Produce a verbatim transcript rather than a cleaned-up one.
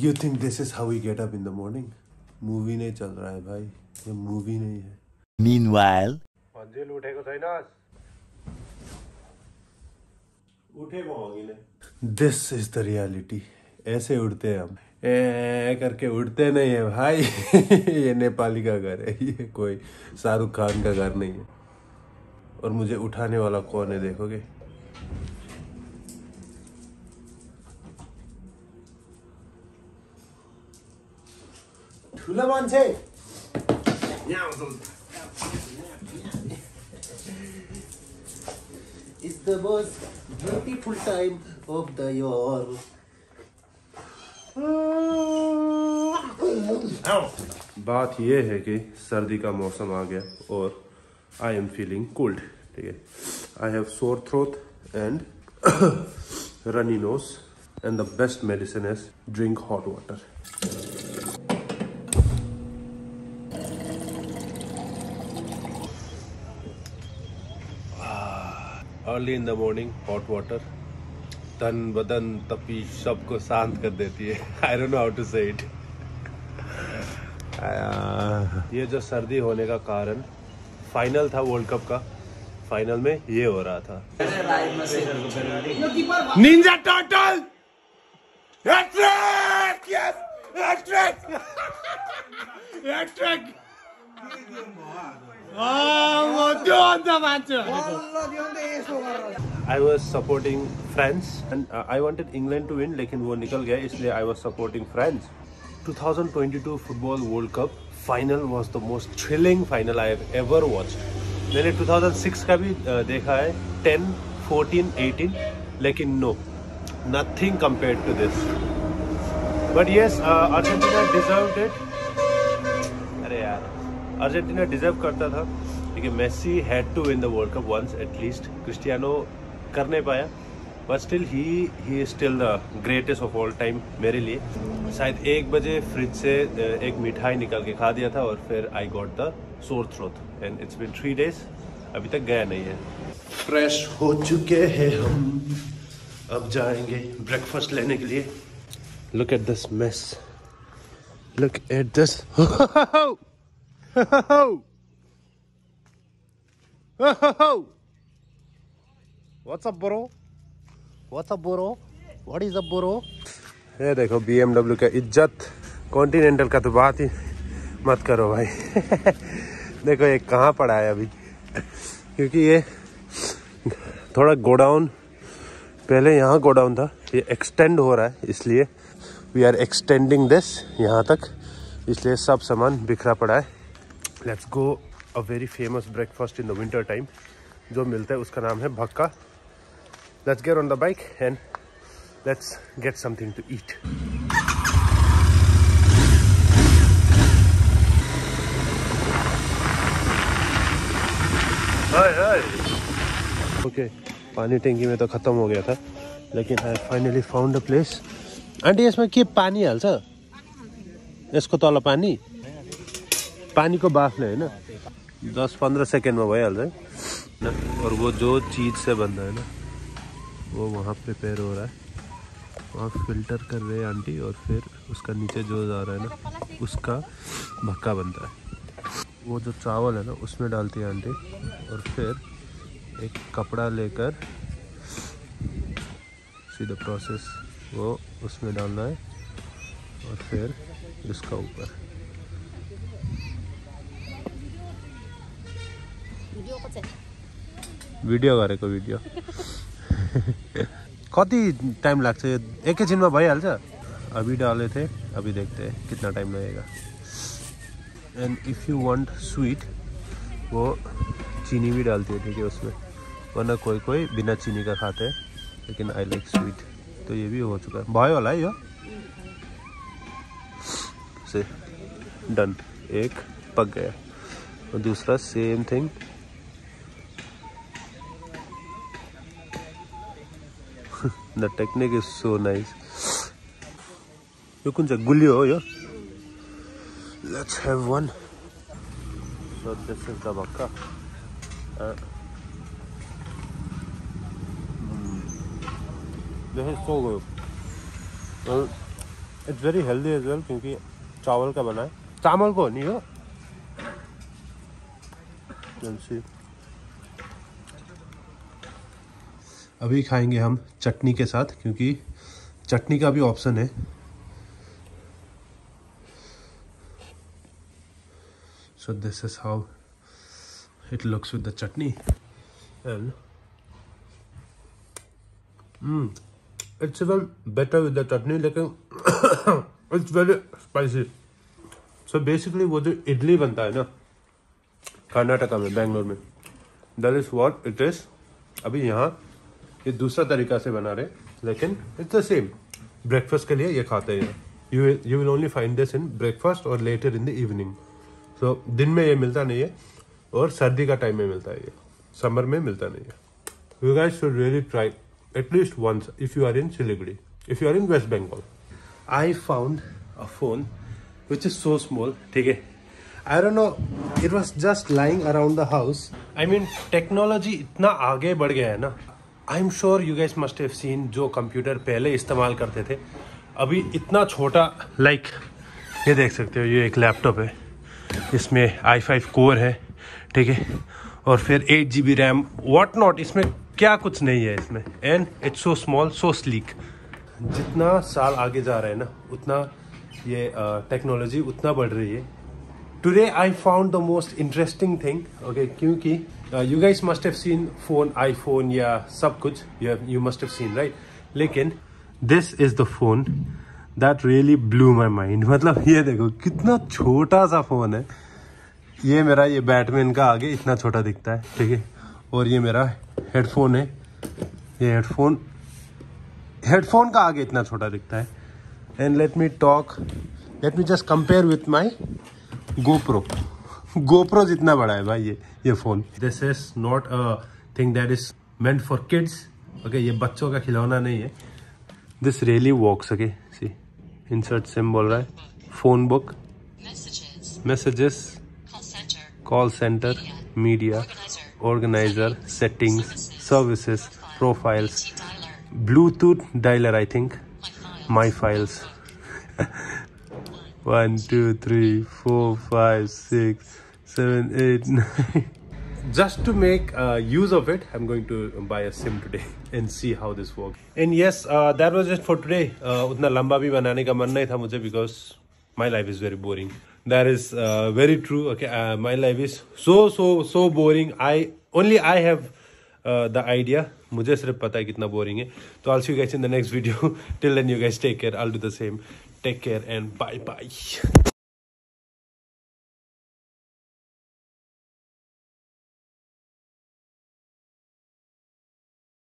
You think this is how we get up in the morning? Movie नहीं चल रहा है भाई, ये मूवी नहीं है. Meanwhile, अंजिल उठेको छैनस्? उठेको होगी ने. This is the reality. ऐसे उठते हैं हम. ए करके उठते नहीं है भाई. ये नेपाली का घर है, ये कोई शाहरुख खान का घर नहीं है. और मुझे उठाने वाला कौन है देखोगे? ठुला मान्छे. It's the most beautiful time of the year. बात ये है कि सर्दी का मौसम आ गया और I am feeling cold. ठीक है. I have sore throat and runny nose, and the best medicine is drink hot water. Early in the morning, hot water, तन बदन तपी सबको शांत कर देती है. I don't know how to say it. ये जो सर्दी होने का कारण, फाइनल था वर्ल्ड कप का, फाइनल में ये हो रहा था. Ninja turtle, hattrick, yes, hattrick, hattrick. I was supporting France and uh, I wanted England to win, लेकिन वो निकल गया, इसलिए I was supporting France. twenty twenty-two Football World Cup final was the most thrilling final I have ever watched. मैंने two thousand six का भी uh, देखा है, ten, fourteen, eighteen, लेकिन no, nothing compared to this. But yes, uh, Argentina deserved it. अरे यार, Argentina deserve करता था, लेकिन Messi had to win the world cup once at least. Cristiano कर नहीं पाया, but still he he is still the greatest of all time मेरे लिए. शायद एक बजे फ्रिज से एक मिठाई निकाल के खा दिया था और फिर I got the sore throat and it's been three days, अभी तक गया नहीं है. फ्रेश हो चुके हैं हम, अब जाएंगे ब्रेकफास्ट लेने के लिए. Look at this mess, look at this. What's up, bro? What's up, bro? What is up, bro? ये देखो B M W का इज्जत. कॉन्टिनेंटल का तो बात ही मत करो भाई. देखो ये कहाँ पड़ा है अभी, क्योंकि ये थोड़ा गोडाउन, पहले यहाँ गोडाउन था, ये एक्सटेंड हो रहा है, इसलिए वी आर एक्सटेंडिंग दिस यहाँ तक, इसलिए सब सामान बिखरा पड़ा है. Let's go a very famous breakfast in the winter time जो मिलता है, उसका नाम है भक्का. Let's get on the bike and let's get something to eat. Okay, पानी टंकी में तो खत्म हो गया था, लेकिन I finally found a place. Aunty यसमा के पानी हाल्छ? यसको तल पानी पानी को बाफले है ना, दस पंद्रह सेकेंड में भइहाल्छ है ना. और वो जो चीज़ से बन रहा है ना, वो वहाँ प्रिपेयर हो रहा है, वहाँ फिल्टर कर रहे हैं आंटी, और फिर उसका नीचे जो जा रहा है ना, उसका भक्का बनता है. वो जो चावल है ना, उसमें डालती है आंटी, और फिर एक कपड़ा लेकर सीधा प्रोसेस वो उसमें डालना है, और फिर इसका ऊपर भिडियो गरेको भिडियो. कति टाइम लाग्छ? एकैछिनमा भइहाल्छ. अभी डाले थे, अभी देखते हैं कितना टाइम लगेगा. And if you want sweet, वो चीनी भी डालती है, ठीक है, उसमें, वरना कोई कोई बिना चीनी का खाते हैं, लेकिन आई लाइक स्वीट. तो ये भी हो चुका है, भयो होला है यो से डन. एक पक गया और दूसरा same thing. The technique is so nice. यो कुन चाहिँ गुलियो हो यो? Let's have one. So this is the bhakka. Uh, mm, this is so good. Uh, it's very healthy as well क्योंकि चावल का बना है, चावल को नहीं हो। अभी खाएंगे हम चटनी के साथ क्योंकि चटनी का भी ऑप्शन है। So this is how it looks with the chutney, and mm, it's even better with the chutney. लेकिन it's very spicy. So basically वो जो इडली बनता है ना कर्नाटका में, बेंगलोर में, that is what it is. अभी यहाँ ये दूसरा तरीका से बना रहे, लेकिन it's the same. ब्रेकफास्ट के लिए ये खाते हैं। You will you will only find this in breakfast or later in the evening. तो so, दिन में ये मिलता नहीं है और सर्दी का टाइम में मिलता है, ये समर में मिलता नहीं है। You guys should really try at least once if you are in Siliguri, if you are in West Bengal. I found a phone which is so small, ठीक है? I don't know, it was just lying around the house. I mean, technology इतना आगे बढ़ गया है ना। I'm sure you guys must have seen जो computer पहले इस्तेमाल करते थे, अभी इतना छोटा, लाइक like, ये देख सकते हो, ये एक लैपटॉप है, इसमें आई फाइव कोर है, ठीक है, और फिर eight G B RAM, what not, इसमें क्या कुछ नहीं है इसमें, and it's so small, so sleek. जितना साल आगे जा रहा है ना उतना ये टेक्नोलॉजी uh, उतना बढ़ रही है। Today I found the most interesting thing, okay, क्योंकि you guys must have seen phone, iPhone या सब कुछ, you must have seen, right, लेकिन this is the phone that really blew my mind. मतलब ये देखो कितना छोटा सा फोन है, ये मेरा ये बैटमैन का आगे इतना छोटा दिखता है, ठीक है, और ये मेरा हेडफोन है, ये हेडफोन हेडफोन का आगे इतना छोटा दिखता है। And let me talk, let me just compare with my GoPro, GoPro जितना बड़ा है भाई ये ये phone. This is not a thing that is meant for kids, okay, ये बच्चों का खिलौना नहीं है। This really works, okay, see insert SIM बोल रहा है, phone book, messages, call centre, media, organiser, settings, services, profiles, bluetooth dialer, I think, my files, one two three four five six seven, eight, nine. Just to make uh, use of it, I'm going to buy a sim today and see how this works. And yes, uh, that was it for today. Uh, उतना लंबा भी बनाने का मन नहीं था मुझे, because my life is very boring. That is uh, very true. Okay, uh, my life is so so so boring. I only I have uh, the idea. मुझे सिर्फ पता है कितना boring है. तो I'll see you guys in the next video. Till then, you guys take care. I'll do the same. Take care and bye bye.